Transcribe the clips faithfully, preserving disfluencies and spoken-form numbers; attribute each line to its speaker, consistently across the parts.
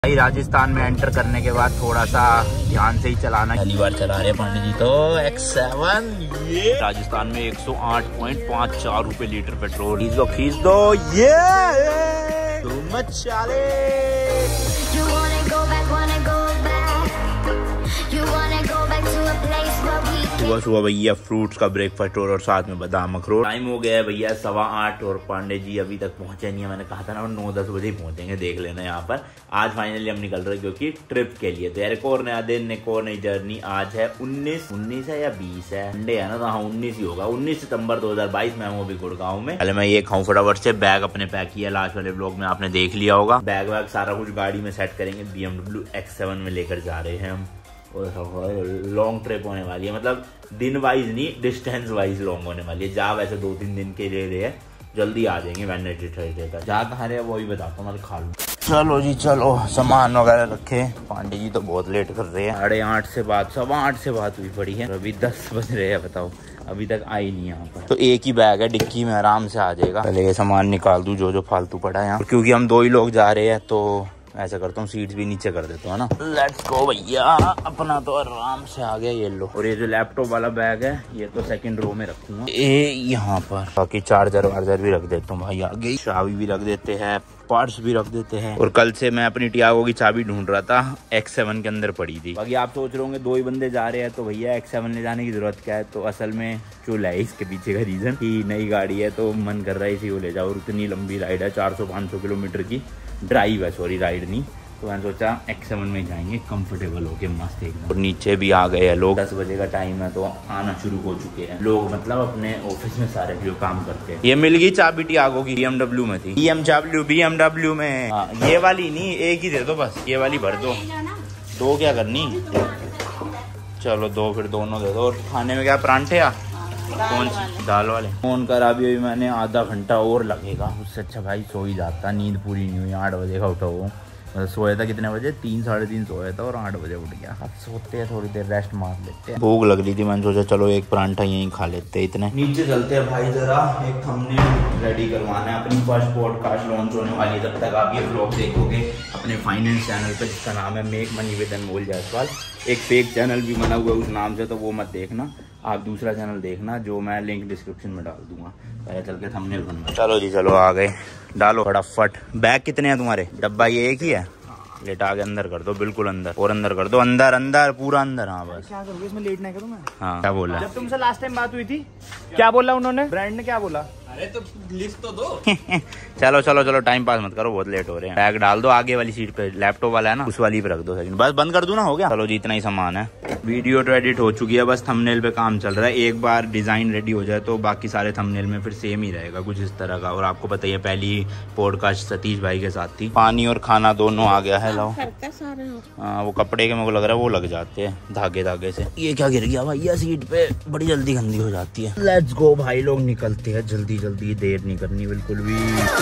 Speaker 1: भाई राजस्थान में एंटर करने के बाद थोड़ा सा ध्यान से ही चलाना। पहली बार चला रहे पांडे जी तो एक्स सेवन। ये राजस्थान में एक सौ आठ पॉइंट पाँच चार रुपए लीटर पेट्रोल। खींच दो खींच दो ये मत चाले। सुबह सुबह भैया फ्रूट्स का ब्रेकफास्ट और साथ में बादाम अखरोट। टाइम हो गया है भैया सवा आठ और पांडे जी अभी तक पहुंचे नहीं है। मैंने कहा था ना नौ दस बजे ही पहुंचेंगे, देख लेना यहाँ पर। आज फाइनली हम निकल रहे हैं क्योंकि ट्रिप के लिए। तो यार एक और नया दिन, एक और नई जर्नी। आज है उन्नीस उन्नीस है या बीस है, संडे है ना, तो हाँ उन्नीस ही होगा। उन्नीस सितंबर दो हजार बाईस में हूँ अभी गुड़गांव में। पहले मैं ये खाऊं फटाफट से। बैग अपने पैक किया, लास्ट वाले ब्लॉग में आपने देख लिया होगा। बैग वैग सारा कुछ गाड़ी में सेट करेंगे। बी एमडब्ल्यू एक्स सेवन में लेकर जा रहे हैं हम। लॉन्ग ट्रिप होने वाली है, मतलब दिन वाइज नहीं डिस्टेंस वाइज लॉन्ग होने वाली है। जा वैसे दो तीन दिन के लिए रहे हैं, जल्दी आ जाएंगे वेडनेसडे थर्सडे तक। जा कहाँ रहे वो भी बताता हूँ, मैं खा लूँ। चलो जी चलो, सामान वगैरह रखे। पांडे जी तो बहुत लेट कर रहे हैं। साढ़े आठ से बात सवा आठ से बात हुई पड़ी है, अभी दस बज रहे हैं, बताओ अभी तक आई नहीं यहाँ पर। तो एक ही बैग है, डिक्की में आराम से आ जाएगा। पहले ये सामान निकाल दूं जो जो फालतू पड़ा है यहाँ, क्योंकि हम दो ही लोग जा रहे हैं तो ऐसा करता हूँ सीट्स भी नीचे कर देता हूँ ना। लेट्स गो भैया, अपना तो आराम से आ गया। ये लो, और ये जो लैपटॉप वाला बैग है ये तो सेकंड रो में रखूंगा, ये यहाँ पर। बाकी चार्जर वार्जर भी रख देता हूँ भाई आगे। चाबी भी रख देते हैं, पार्ट्स भी रख देते हैं। और कल से मैं अपनी टियागो की चाबी ढूंढ रहा था, एक्स सेवन के अंदर पड़ी थी। बाकी आप सोच रहे होंगे दो ही बंदे जा रहे हैं तो भैया एक्स सेवन ले जाने की जरूरत क्या है। तो असल में चूल है इसके पीछे का रीजन कि नई गाड़ी है तो मन कर रहा है इसी को ले जाओ। और उतनी लंबी राइड है, चार सौ पाँच सौ किलोमीटर की ड्राइव है, सॉरी राइड नहीं। तो मैंने सोचा एक्स सेवन में जाएंगे कंफर्टेबल होके मस्त एकदम। और नीचे भी आ गए हैं लोग, दस बजे का टाइम है तो आना शुरू हो चुके हैं लोग, मतलब अपने ऑफिस में सारे जो काम करते हैं। ये मिल गई चाबी टियागो की, बीएमडब्ल्यू में थी। बीएमडब्ल्यू बीएमडब्ल्यू में हाँ, ये वाली नहीं, एक ही दे दो बस, ये वाली भर दो। दो क्या करनी, चलो दो, फिर दोनों दे दो। और खाने में क्या परांठे आ कौन सी, दाल वाले। फोन करा अभी अभी मैंने, आधा घंटा और लगेगा। उससे अच्छा भाई सो ही जाता, नींद पूरी नहीं हुई। आठ बजे का उठा हुआ, मतलब सोया था कितने बजे, तीन साढ़े तीन सोया था और आठ बजे उठ गया। अब सोते हैं थोड़ी देर, रेस्ट मार लेते हैं। भूख लग रही थी, मैंने सोचा चलो एक परांठा यहीं खा लेते हैं। इतने नीचे चलते हैं भाई, जरा एक थंबनेल रेडी करवाना है। अपनी फर्स्ट पॉडकास्ट लॉन्च होने वाली है, तब तक आप ये ब्लॉग देखोगे अपने फाइनेंस चैनल पे, जिसका नाम है make money with Anmol Jaiswal. एक फेक चैनल भी बना हुआ है उस नाम से, तो वो मत देखना, आप दूसरा चैनल देखना जो मैं लिंक डिस्क्रिप्शन में डाल दूंगा। पहले चल के थंबनेल बनवा। चलो जी चलो आ गए, डालो फटाफट। बैग कितने हैं तुम्हारे, डब्बा ये एक ही है, लेटा के अंदर कर दो, बिल्कुल अंदर, और अंदर कर दो, अंदर अंदर पूरा अंदर। हाँ बस क्या करूँगी इसमें, लेट नहीं करूँ मैं। हाँ क्या बोला, जब तुमसे लास्ट टाइम बात हुई थी क्या बोला उन्होंने, ब्रांड ने क्या बोला। अरे तो लिस्ट तो दो। चलो चलो चलो टाइम पास मत करो, बहुत लेट हो रहे हैं। बैग डाल दो आगे वाली सीट पे, लैपटॉप वाला है ना उस वाली पे रख दो। सेकंड बस बंद कर दूं ना, हो गया। चलो जी इतना ही सामान है। वीडियो तो एडिट हो चुकी है, बस थंबनेल पे काम चल रहा है। एक बार डिजाइन रेडी हो जाए तो बाकी सारे थंबनेल में फिर सेम ही रहेगा कुछ इस तरह का। और आपको पता ही है पहली पॉडकास्ट सतीश भाई के साथ थी। पानी और खाना दोनों आ गया है। लाओ हाँ, वो कपड़े के मेरे को लग रहा है वो लग जाते हैं धागे धागे से। ये क्या गिर गया भैया सीट पे, बड़ी जल्दी गंदी हो जाती है। लेट्स गो भाई, लोग निकलते हैं जल्दी जल्दी, देर नहीं करनी बिल्कुल भी।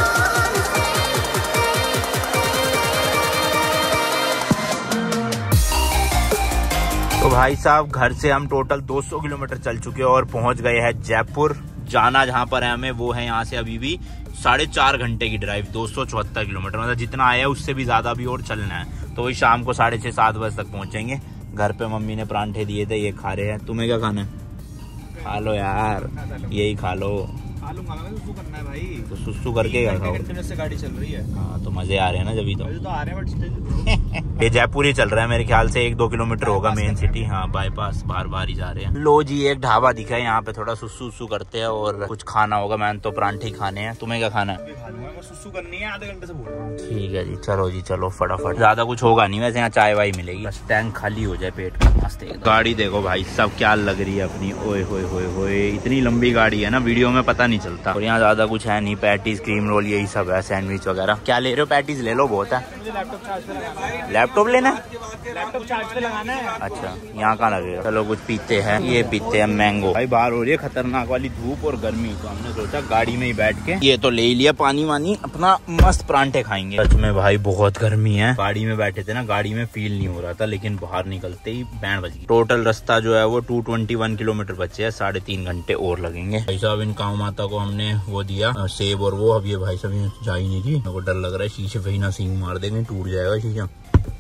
Speaker 1: तो भाई साहब घर से हम टोटल दो सौ किलोमीटर चल चुके हैं और पहुंच गए हैं जयपुर। जाना जहां पर है हमें वो है यहाँ से अभी भी साढ़े चार घंटे की ड्राइव, दो सौ चौहत्तर किलोमीटर, मतलब जितना आया है उससे भी ज्यादा भी और चलना है। तो वही शाम को साढ़े छः सात बजे तक पहुंचेंगे। घर पे मम्मी ने परांठे दिए थे, ये खा रहे हैं। तुम्हें क्या खाना है, खा लो यार, यही खा लो। लूंगा मैं, सुसु करना है भाई। तो सुसु करके क्या खाओ, से गाड़ी चल रही है। हाँ तो मजे आ रहे हैं ना, जब तो तो आ रहे हैं। ये जयपुर ही चल रहा है मेरे ख्याल से, एक दो किलोमीटर होगा मेन सिटी। हाँ बाईपास बार बार ही जा रहे हैं। लो जी एक ढाबा दिखा है यहाँ पे, थोड़ा सुसु सुसु करते हैं और कुछ खाना होगा। मैंने तो परांठे खाने हैं, तुम्हें क्या खाना है। सुसु करनी है, आधे घंटे से बोल रहा हूँ। ठीक है जी चलो जी चलो फटाफट, ज्यादा कुछ होगा नहीं वैसे, यहाँ चाय वाय मिलेगी, बस टैंक खाली हो जाए पेट का मस्त। गाड़ी देखो भाई सब क्या लग रही है अपनी, ओए होए होए होए, इतनी लंबी गाड़ी है ना, वीडियो में पता नहीं चलता। और यहाँ ज्यादा कुछ है नहीं, पैटीज क्रीम रोल यही सब है, सैंडविच वगैरह। क्या ले रहे हो, पैटीज ले लो बहुत है। लैपटॉप लेना है, लैपटॉप चार्ज पे लगाना है। अच्छा यहाँ कहाँ लगेगा, चलो कुछ पीते हैं। ये पीते हैं मैंगो। भाई बाहर हो रही है खतरनाक वाली धूप और गर्मी, तो हमने सोचा गाड़ी में ही बैठ के ये तो ले ही लिया पानी वानी, अपना मस्त परांठे खाएंगे। सच में भाई बहुत गर्मी है, गाड़ी में बैठे थे ना, गाड़ी में फील नहीं हो रहा था, लेकिन बाहर निकलते ही बैंड बज गई। टोटल रास्ता जो है वो टू ट्वेंटी वन किलोमीटर बचे है, साढ़े तीन घंटे और लगेंगे। भाई साहब इन काऊ माता को हमने वो दिया सेब और वो, अब ये भाई साहब जा ही नहीं थी। मेरे को डर लग रहा है शीशे पे ही ना सींग मार देंगे, टूट जाएगा शीशा।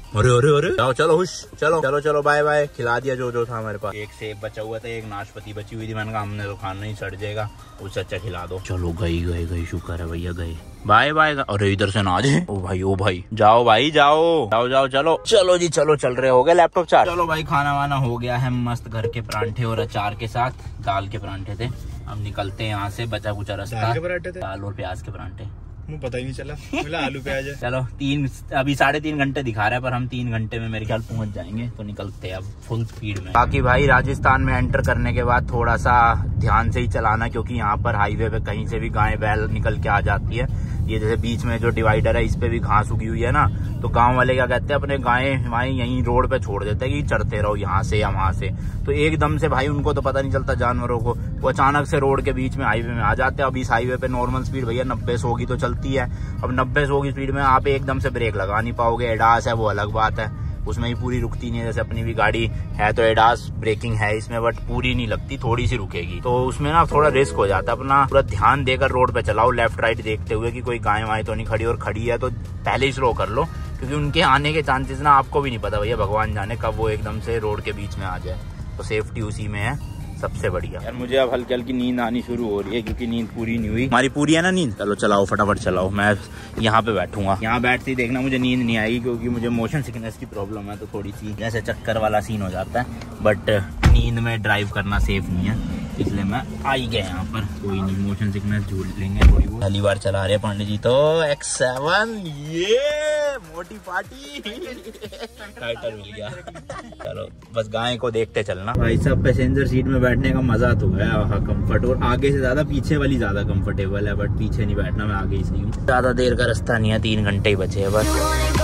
Speaker 1: अरे अरे अरे जाओ चलो हुश चलो चलो चलो बाय बाय। खिला दिया जो जो था हमारे पास। एक सेब बचा हुआ था, एक नाशपाती बची हुई थी, मैंने कहा हमने तो खाना नहीं, सड़ जाएगा, उससे अच्छा खिला दो। चलो गई गई गई शुक्र है भैया गए, बाय बाय। अरे इधर से ना आ जाए। ओ भाई ओ भाई जाओ भाई जाओ जाओ जाओ चलो चलो जी चलो चल रहे हो गए लैपटॉप चार्ज। चलो भाई खाना वाना हो गया है मस्त, घर के परांठे और अचार के साथ, दाल के परांठे थे। हम निकलते हैं यहाँ से, बचा कुचा रास्ता। दाल के पराठे थे, दाल और प्याज के परांठे, मुझे पता ही नहीं चला, बोला आलू प्याज है। चलो तीन अभी साढ़े तीन घंटे दिखा रहा है, पर हम तीन घंटे में मेरे ख्याल पहुंच जाएंगे, तो निकलते हैं अब फुल स्पीड में। बाकी भाई राजस्थान में एंटर करने के बाद थोड़ा सा ध्यान से ही चलाना, क्योंकि यहाँ पर हाईवे पे कहीं से भी गाय बैल निकल के आ जाती है। ये जैसे बीच में जो डिवाइडर है इस पे भी घास उगी हुई है ना, तो गांव वाले क्या कहते हैं अपने गाय वाएं यहीं रोड पे छोड़ देते हैं कि चरते रहो यहाँ से या वहां से। तो एकदम से भाई उनको तो पता नहीं चलता जानवरों को, वो अचानक से रोड के बीच में हाईवे में आ जाते हैं। अब इस हाईवे पे नॉर्मल स्पीड भैया नब्बे सौ की तो चलती है। अब नब्बे सौ की स्पीड में आप एकदम से ब्रेक लगा नहीं पाओगे। एडास है वो अलग बात है, उसमें ही पूरी रुकती नहीं है, जैसे अपनी भी गाड़ी है तो एडास ब्रेकिंग है इसमें, बट पूरी नहीं लगती, थोड़ी सी रुकेगी। तो उसमें ना थोड़ा रिस्क हो जाता है। अपना पूरा ध्यान देकर रोड पे चलाओ, लेफ्ट राइट देखते हुए कि कोई गाय वाय तो नहीं खड़ी, और खड़ी है तो पहले ही स्लो कर लो, क्योंकि उनके आने के चांसेस ना आपको भी नहीं पता भैया, भगवान जाने कब वो एकदम से रोड के बीच में आ जाए। तो सेफ्टी उसी में है सबसे बढ़िया। यार मुझे अब हल्की हल्की नींद आनी शुरू हो रही है, क्योंकि नींद पूरी नहीं हुई हमारी। पूरी है ना नींद? चलो चलाओ फटाफट चलाओ। मैं यहाँ पे बैठूंगा, यहाँ बैठते ही देखना मुझे नींद नहीं आएगी, क्योंकि मुझे मोशन सिकनेस की प्रॉब्लम है, तो थोड़ी सी जैसे चक्कर वाला सीन हो जाता है। बट नींद में ड्राइव करना सेफ नहीं है, इसलिए मैं आ ही गया यहाँ पर। कोई नहीं, मोशन सिकनेस झूल लेंगे थोड़ी बहुत। पहली बार चला रहे पंडित जी तो एक्स सेवन, ये मोटी पार्टी टाइटल मिल गया। चलो बस गाय को देखते चलना। भाई साहब पैसेंजर सीट में बैठने का मजा तो है, हाँ कंफर्ट, और आगे से ज्यादा पीछे वाली ज्यादा कंफर्टेबल है, बट पीछे नहीं बैठना, मैं आगे ही सही हूँ। ज्यादा देर का रास्ता नहीं है, तीन घंटे ही बचे है बस।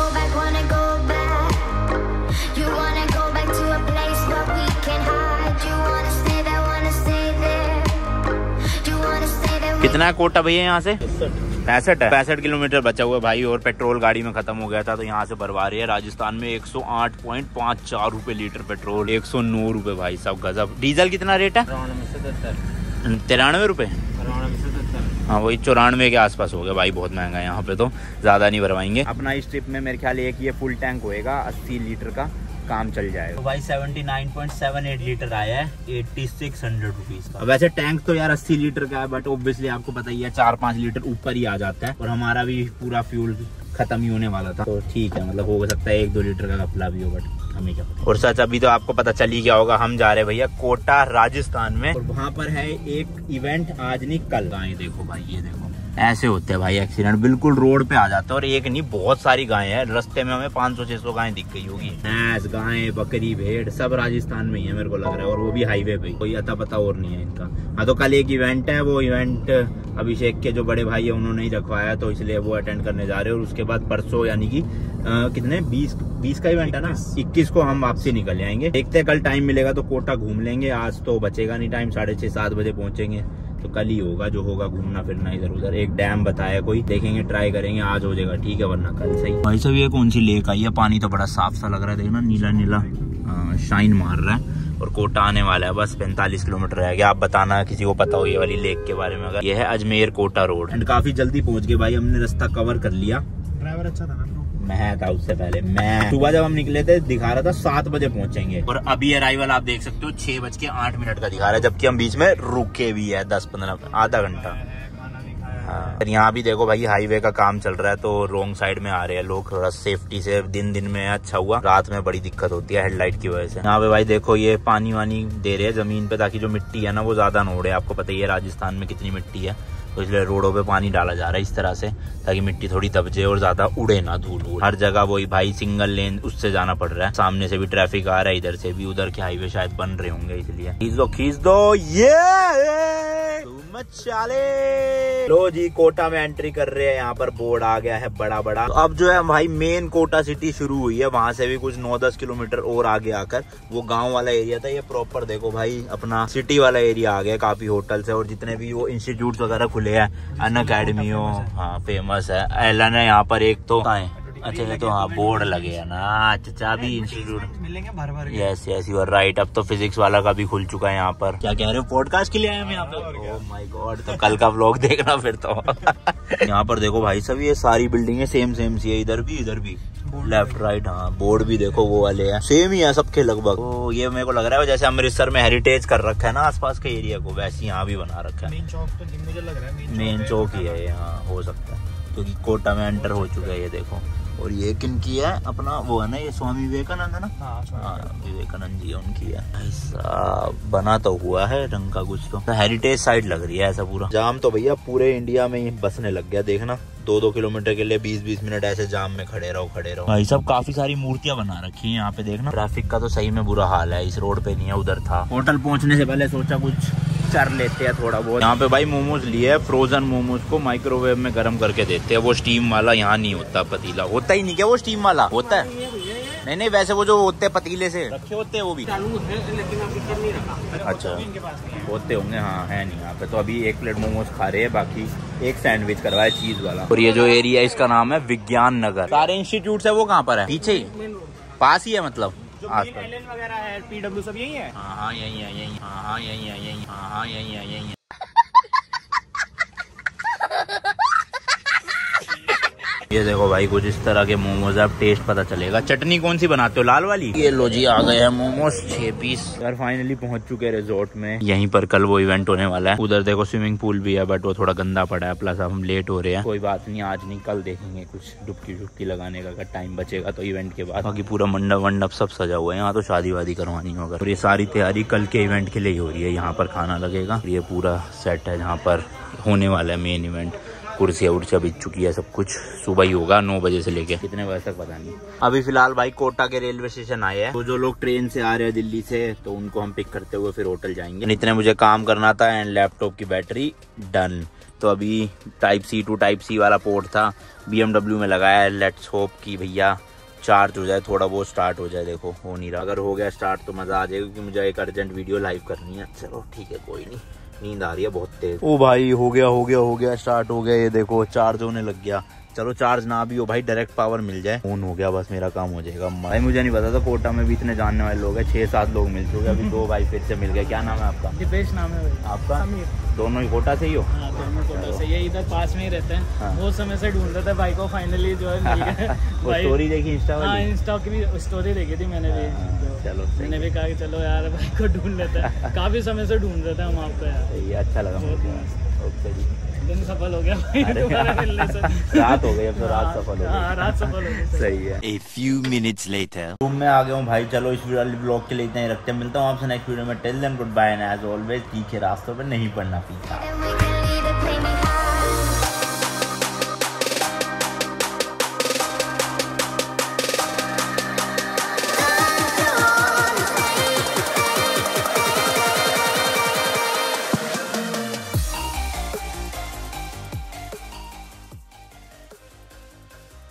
Speaker 1: कितना है कोटा भैया यहाँ से? पैंसठ है, पैंसठ किलोमीटर बचा हुआ भाई, और पेट्रोल गाड़ी में खत्म हो गया था, तो यहाँ से भरवा रही है। राजस्थान में एक सौ आठ पॉइंट पाँच चार रुपए लीटर पेट्रोल, एक सौ नौ रुपए भाई साहब गजब। डीजल कितना रेट है? तिरानवे रुपए, हाँ वही चौरानवे के आसपास हो गया भाई, बहुत महंगा है यहाँ पे, तो ज्यादा नहीं भरवाएंगे। अपना इस ट्रिप में मेरे ख्याल एक ये फुल टैंक होएगा, अस्सी लीटर का काम चल जाएगा। तो भाई seventy nine point seven eight litre आया है, एट्टी सिक्स हंड्रेड रुपीज का। वैसे टैंक तो यार अस्सी लीटर का है, बट ऑब्वियसली आपको पता ही है चार पाँच लीटर ऊपर ही आ जाता है, और हमारा भी पूरा फ्यूल खत्म ही होने वाला था, तो ठीक है, मतलब हो सकता है एक दो लीटर का घपला भी हो, बट हमें क्या पता। और सच अभी तो आपको पता चल ही गया होगा, हम जा रहे हैं भैया कोटा राजस्थान में, और वहाँ पर है एक इवेंट आज नहीं कल। गाय देखो भाई, ये देखो ऐसे होते हैं भाई एक्सीडेंट, बिल्कुल रोड पे आ जाता है, और एक नहीं बहुत सारी गायें हैं। रास्ते में हमें पाँच सौ छह सौ गायें दिख गई होगी। भैंस गायें बकरी भेड़ सब राजस्थान में ही है मेरे को लग रहा है, और वो भी हाईवे पे, कोई अता पता और नहीं है इनका। हाँ तो कल एक इवेंट है, वो इवेंट अभिषेक के जो बड़े भाई है उन्होंने ही रखवाया, तो इसलिए वो अटेंड करने जा रहे हैं। और उसके बाद परसों यानी कि कितने बीस बीस का इवेंट है ना, इक्कीस को हम वापसी निकल जाएंगे। देखते हैं कल टाइम मिलेगा तो कोटा घूम लेंगे, आज तो बचेगा नहीं टाइम, साढ़े छह सात बजे पहुंचेंगे, तो कल ही होगा जो होगा, घूमना फिरना इधर उधर। एक डैम बताया कोई, देखेंगे ट्राई करेंगे, आज हो जाएगा ठीक है, वरना कल सही। भाई साहब ये कौन सी लेक आई है? पानी तो बड़ा साफ सा लग रहा है, देखना नीला नीला शाइन मार रहा है, और कोटा आने वाला है, बस पैंतालीस किलोमीटर रह गया। आप बताना किसी को पता हो ये वाली लेक के बारे में। अगर ये है अजमेर कोटा रोड, एंड काफी जल्दी पहुंच गए भाई, हमने रास्ता कवर कर लिया। ड्राइवर अच्छा था ना? मैं था उससे पहले, मैं सुबह जब हम निकले थे दिखा रहा था सात बजे पहुंचेंगे, और अभी अराइवल आप देख सकते हो छह बज के आठ मिनट का दिखा रहा है, जबकि हम बीच में रुके भी है दस पंद्रह आधा घंटा। हाँ यहाँ भी देखो भाई हाईवे का काम चल रहा है, तो रोंग साइड में आ रहे हैं लोग, थोड़ा सेफ्टी से। दिन दिन में अच्छा हुआ, रात में बड़ी दिक्कत होती है हेडलाइट की वजह से। यहाँ पे भाई देखो ये पानी वानी दे रहे हैं जमीन पे, ताकि जो मिट्टी है ना वो ज्यादा न उड़े। आपको पता ही है राजस्थान में कितनी मिट्टी है, तो इसलिए रोडों पे पानी डाला जा रहा है इस तरह से, ताकि मिट्टी थोड़ी दबजे और ज्यादा उड़े ना, धूल वूल। हर जगह वही भाई सिंगल लेन उससे जाना पड़ रहा है, सामने से भी ट्रैफिक आ रहा है, इधर से भी। उधर के हाईवे शायद बन रहे होंगे, इसलिए खींच दो खींच दो ये चाले। लो जी कोटा में एंट्री कर रहे हैं, यहाँ पर बोर्ड आ गया है बड़ा बड़ा। तो अब जो है भाई मेन कोटा सिटी शुरू हुई है, वहां से भी कुछ नौ दस किलोमीटर और आगे आकर वो गांव वाला एरिया था, ये प्रॉपर देखो भाई अपना सिटी वाला एरिया आ गया। काफी होटल्स है, और जितने भी वो इंस्टीट्यूट वगैरह खुले हैं, अन अकेडमी हो, हाँ फेमस है। एलन है यहाँ पर एक तो, अच्छा ये तो हाँ बोर्ड लगे है ना, चाचा भी इंस्टीट्यूट मिलेंगे भर भर। Yes yes you are right. अब तो फिजिक्स वाला का भी खुल चुका है यहाँ पर। क्या कह रहे हो, पॉडकास्ट के लिए आए हम यहाँ पे? ओह माय गॉड, तो कल का व्लॉग देखना फिर तो। यहाँ पर देखो भाई सब ये सारी बिल्डिंगें सेम सेम सी है, इधर भी इधर भी। लेफ्ट राइट, हाँ बोर्ड भी देखो वो वाले हैं, सेम ही है सबके लगभग। तो ये मेरे को लग रहा है जैसे अमृतसर में हेरिटेज कर रखा है ना आसपास के एरिया को, वैसे यहाँ भी बना रखा है। मेन चौक तो मुझे लग रहा है मेन चौक ही है यहाँ, हो सकता है क्योंकि कोटा में एंटर हो चुका है ये देखो। और ये किन की है, अपना वो है ना ये स्वामी विवेकानंद है ना, हाँ विवेकानंद जी उनकी है। ऐसा बना तो हुआ है रंग का कुछ, तो हेरिटेज साइट लग रही है ऐसा पूरा। जाम तो भैया पूरे इंडिया में ही बसने लग गया, देखना दो दो किलोमीटर के लिए बीस बीस मिनट ऐसे जाम में खड़े रहो खड़े रहो भाई। सब काफी सारी मूर्तियां बना रखी है यहाँ पे, देखना ट्रैफिक का तो सही में बुरा हाल है, इस रोड पे नहीं है उधर था। होटल पहुंचने से पहले सोचा कुछ कर लेते हैं थोड़ा बहुत। यहाँ पे भाई मोमोज लिए है, फ्रोजन मोमोज को माइक्रोवेव में गर्म करके देते हैं, वो स्टीम वाला यहाँ नहीं होता, पतीला होता ही नहीं क्या वो स्टीम वाला होता है? नहीं नहीं वैसे वो जो होते हैं पतीले से रखे होते हैं वो भी चालू होते हैं, लेकिन अभी कर नहीं रखा। अच्छा होते होंगे, हाँ है नहीं यहाँ पे। तो अभी एक प्लेट मोमोज खा रहे हैं, बाकी एक सैंडविच करवाया चीज वाला। और ये जो एरिया है इसका नाम है विज्ञान नगर। सारे इंस्टीट्यूट है वो कहाँ पर है? पीछे ही पास ही है, मतलब वगैरह है, पीडब्ल्यू सब यही है। हाँ हाँ यही है यही, हाँ हाँ यही है यही, हाँ हाँ यही है यही है। ये देखो भाई कुछ इस तरह के मोमोज, अब टेस्ट पता चलेगा। चटनी कौन सी बनाते हो, लाल वाली? ये लो जी आ गए हैं मोमोज छह पीस। यार फाइनली पहुंच चुके हैं रिजॉर्ट में, यहीं पर कल वो इवेंट होने वाला है। उधर देखो स्विमिंग पूल भी है बट वो थोड़ा गंदा पड़ा है, प्लस अब हम लेट हो रहे हैं। कोई बात नहीं, आज नहीं कल देखेंगे कुछ डुबकी डुबकी लगाने का, अगर टाइम बचेगा तो इवेंट के बाद। बाकी पूरा मंडप वंडप सब सजा हुआ है यहाँ, तो शादी वादी करवानी होगा। और ये सारी तैयारी कल के इवेंट के लिए ही हो रही है। यहाँ पर खाना लगेगा, ये पूरा सेट है जहाँ पर होने वाला है मेन इवेंट। कुर्सियाँ उर्सियाँ बिक चुकी है, सब कुछ सुबह ही होगा नौ बजे से लेके कितने बजे तक पता नहीं। अभी फिलहाल भाई कोटा के रेलवे स्टेशन आए हैं, तो जो लोग ट्रेन से आ रहे हैं दिल्ली से तो उनको हम पिक करते हुए फिर होटल जाएंगे। इतने मुझे काम करना था एंड लैपटॉप की बैटरी डन। तो अभी type C to type C वाला पोर्ट था, बी एम डब्ल्यू में लगाया है। लेट्स होप कि भैया चार्ज हो जाए, थोड़ा बहुत स्टार्ट हो जाए। देखो हो नहीं रहा, अगर हो गया स्टार्ट तो मजा आ जाएगा, क्योंकि मुझे एक अर्जेंट वीडियो लाइव करनी है। चलो ठीक है कोई नहीं, नींद आ रही है बहुत तेज। ओ भाई हो गया हो गया हो गया स्टार्ट हो गया, ये देखो चार्ज होने लग गया। चलो चार्ज ना भी हो भाई, डायरेक्ट पावर मिल जाए, ऑन हो गया बस मेरा काम हो जाएगा। भाई मुझे नहीं पता था कोटा में भी इतने जानने वाले लोग हैं, छह सात लोग मिल चुके, अभी दो भाई फिर से मिल गए। क्या नाम है आपका? दिपेश नाम है भाई। आपका? दोनों ही कोटा से ही हो? हाँ दोनों कोटा से, ये इधर पास में ही रहते हैं। हाँ। बहुत समय से ढूंढ रहे थे भाई को, फाइनली जो है मिल गए। वो स्टोरी देखी इंस्टा वाली? हाँ इंस्टा की भी स्टोरी देखी थी मैंने भी, चलो मैंने भी कहा कि चलो यार भाई को ढूंढ लेते हैं, काफी समय से ढूंढ रहे थे हम आपको यार। ये अच्छा लगा, ओके जी दिन सफल हो गया भाई दोबारा मिलने से। रात हो गई अब तो, रात सफल हो गई। हाँ रात सफल हो गई, सही है। A few minutes later room में आ गया हूँ भाई। चलो इस ब्लॉग के लिए इतना ही रखते हैं, मिलता हूँ आपसे नेक्स्ट वीडियो में। Till then good bye and as always तीखे रास्तों पर नहीं पड़ना पीछा।